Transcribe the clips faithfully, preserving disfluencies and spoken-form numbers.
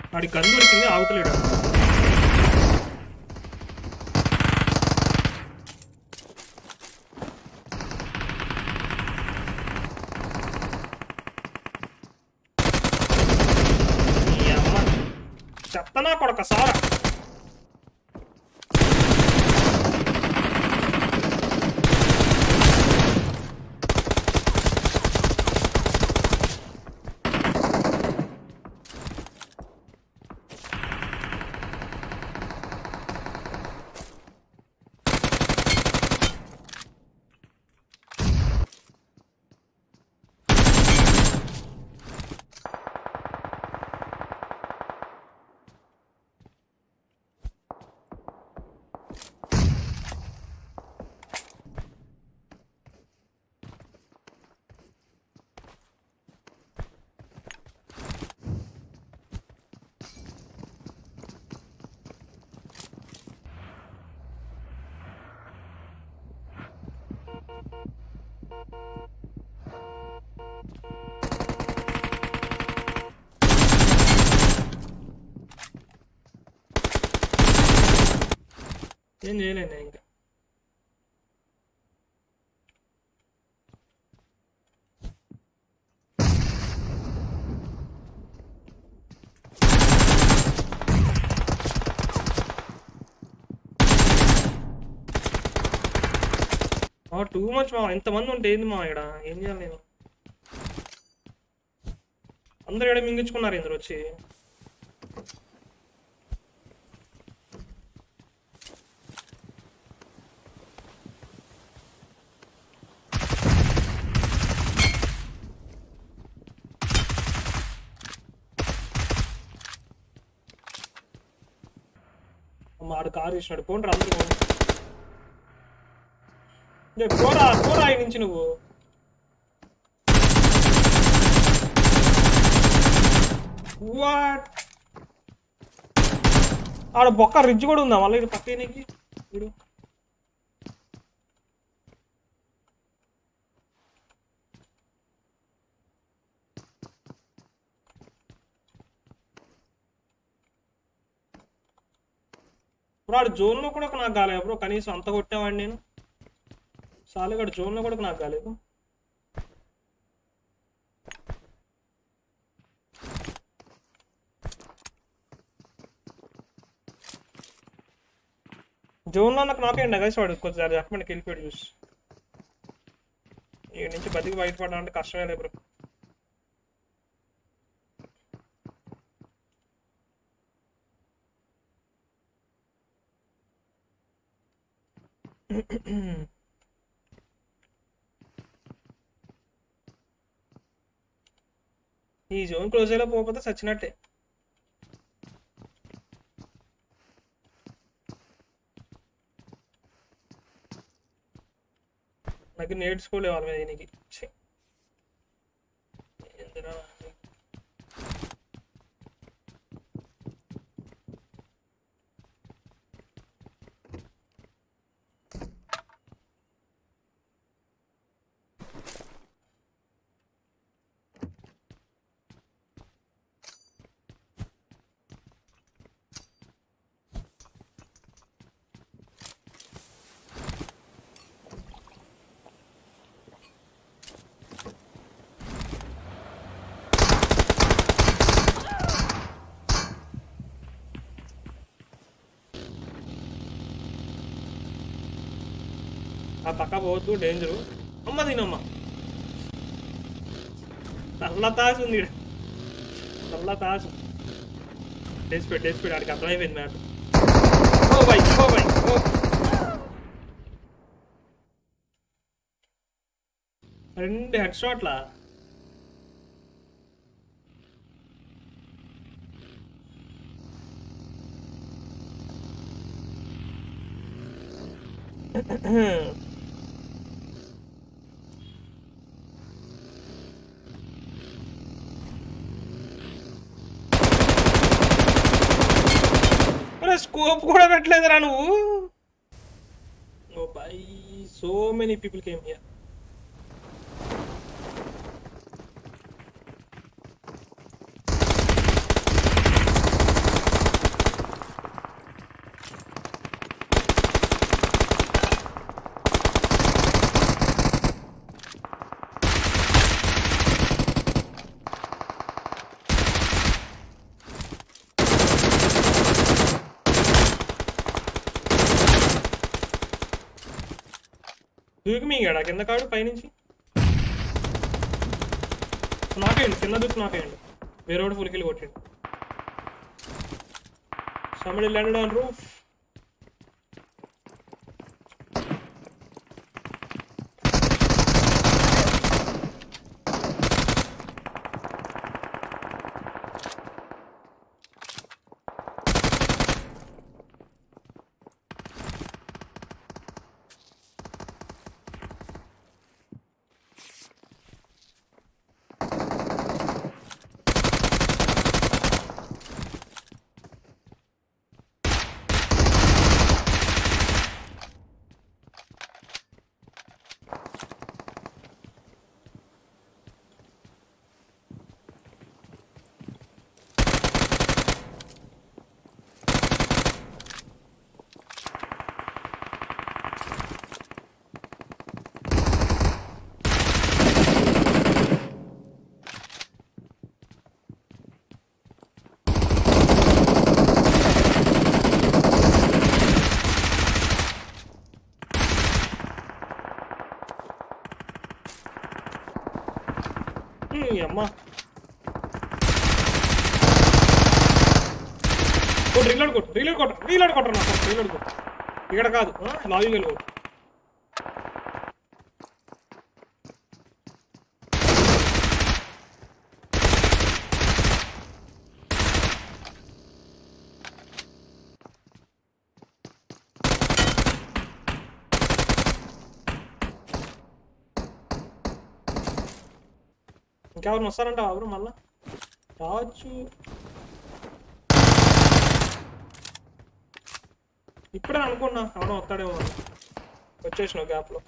వాడి గన్ను దొరికింది ఆగుతలేడు. ఈ అమ్మ చెత్తనా కొడక సారా. ఏం చేయలేను ఇంకా. టూ మచ్ మా ఎంతమంది ఉంటే ఏంది మా ఇక్కడ ఏం చేయాలి నేను? అందరు ఇక్కడ మింగించుకున్నారు ఇందులో వచ్చి. ఆడు కారు ఇచ్చినాడు. పోండ్రా అందరూ పోరా పోరా ఈ నుంచి నువ్వు. వాట్ ఆడ బొక్క రిడ్జ్ కూడా ఉందా మళ్ళీ ఇది పక్కనికి? ఇప్పుడు వాడు జోన్లో కూడా నాకు కాలేదు బ్రో. కనీసం అంత కొట్టేవాడిని నేను. సాలిగాడు జోన్లో కూడా నాకు కాలేదు. జోన్లో నాకు నాకేండి కలిసి వాడు కొంచెం చెప్పండి వెళ్ళిపోయాడు చూసి. ఈ నుంచి బతికి బయటపడాలంటే కష్టమే లేదు బ్రో. ఈ జోన్ క్లోజ్ అయ్యేలా పోకపోతే సచ్చినట్టే. నాకు నేర్చుకోలే వాళ్ళ మీద దీనికి. ఆ పక్క పోవద్దు డేంజరు. అమ్మ దీనమ్మ నల్ల తాసు ఉంది. నల్ల తాసు డేస్పెడ్ డేస్పెడ్ ఆడికి అర్థమైపోయింది మ్యాట్. ఓ బై ఓ బై ఓ రెండు హెడ్ షాట్లా. స్కోప్ కూడా పెట్టలేదురా నువ్వు. ఓ బై so many people came here. దూకి మింగాడా కింద కాడు పైనుంచి నాకేయండి కింద దూకి నాకేయండి వేరే వాడు ఫుల్కిల్ కొట్టండి somebody landed on roof అమ్మా కొట్టు రీలోడ్ కొట్టు రీలోడ్ కొట్టు రీలోడ్ కొట్టరు నాకు రీలోడ్ కొట్టు ఇక్కడ కాదు లావింగ్ వెళ్ళి కొట్టు ఇంకెవరిని వస్తారంట ఎవరు మళ్ళా రావచ్చు ఇప్పుడే అనుకున్నా ఎవడో వస్తాడేమో వచ్చేసిన గ్యాప్లో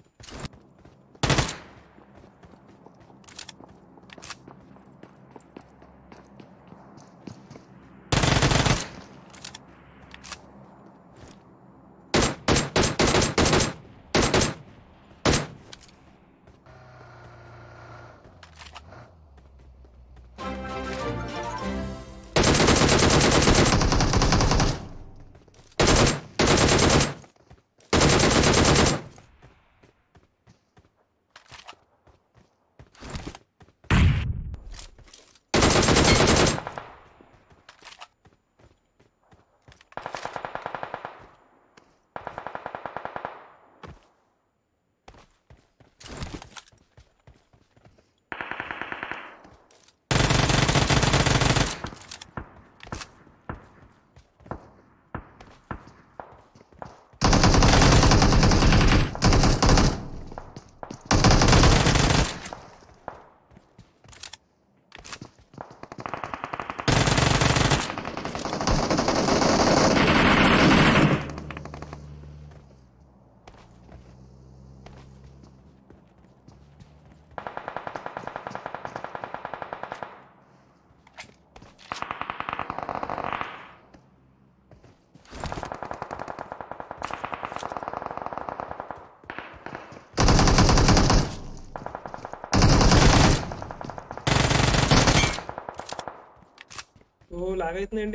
ఓ లాగైతుందండి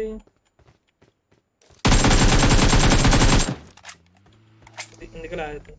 ఎందుకు లాగైతుంది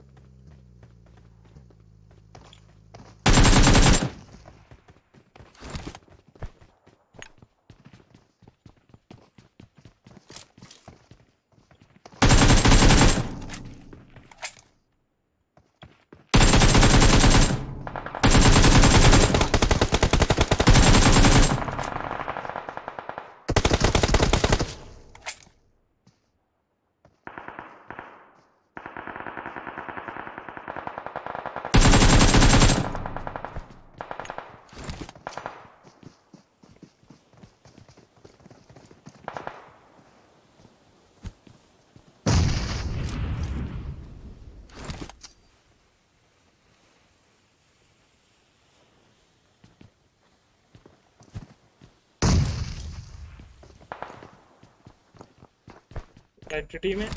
रेड टीम है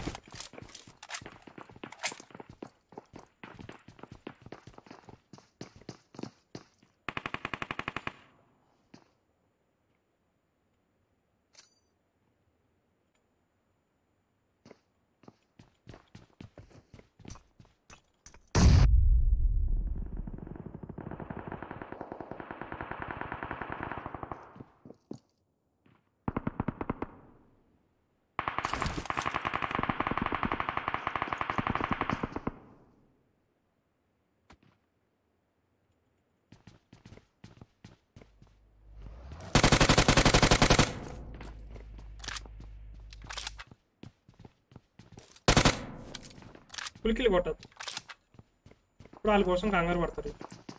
ఫుల్ కిల్ కొట్టదు. ఇప్పుడు వాళ్ళ కోసం కంగారు పడతారు.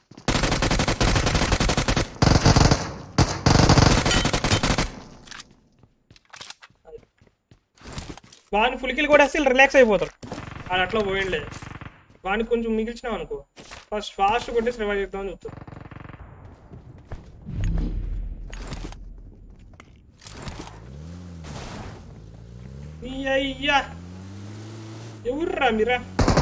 వాడిని ఫుల్ కిల్ కొట్టేస్తే రిలాక్స్ అయిపోతారు. అది అట్లా పోయిండే. వాడిని కొంచెం మిగిల్చినాం అనుకో ఫస్ట్ ఫాస్ట్ కొట్టేసి రివైవ్ చేద్దామని చూస్తాం. అయ్యా ఎవర్రా మీరా?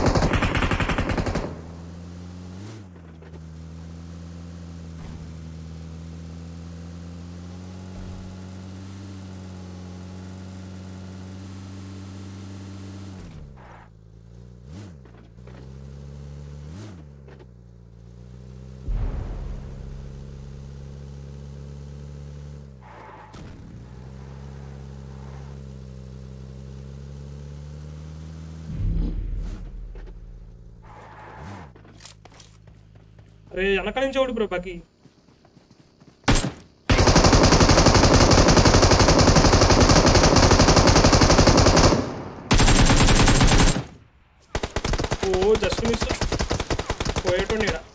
అరే వెనక నుంచి ఓడి బ్రో బాకి. ఓ జస్ట్ మిస్ పోయేటోండి ఇక్కడ.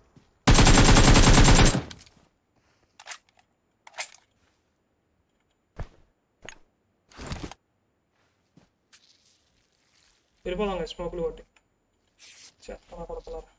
వెళ్ళిపోదాం స్మోకులు కొట్టి. చెత్త కొడుతున్నారు.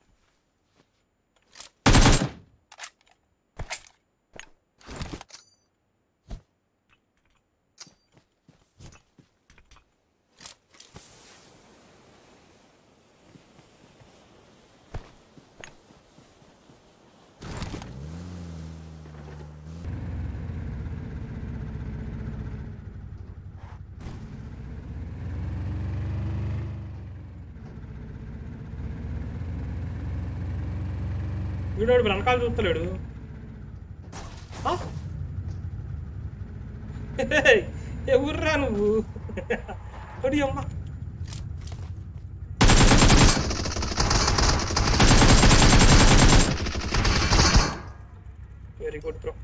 వీడోడు వెనకాల చూస్తలేడు. ఎవర్రా నువ్వు? అడి అమ్మా వెరీ గుడ్ బ్రో.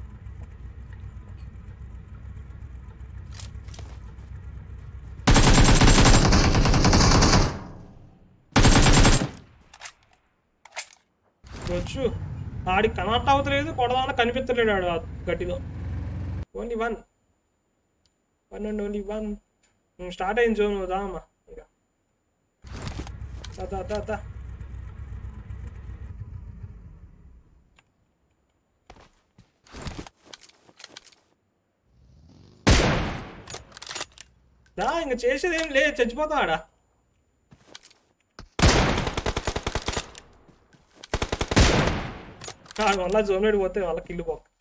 వచ్చు ఆడికి కనెక్ట్ అవుతలేదు, కొడదాన కనిపించలేడు ఆడు గట్టిలో. Only one one and only one. Start అయింది జోన్ దామా ఇక దా దా దా. దా ఇంక చేసేది ఏం లేదు, చచ్చిపోతా ఆడ. మళ్ళా జోన్ పోతే వాళ్ళకి ఇల్లు పోక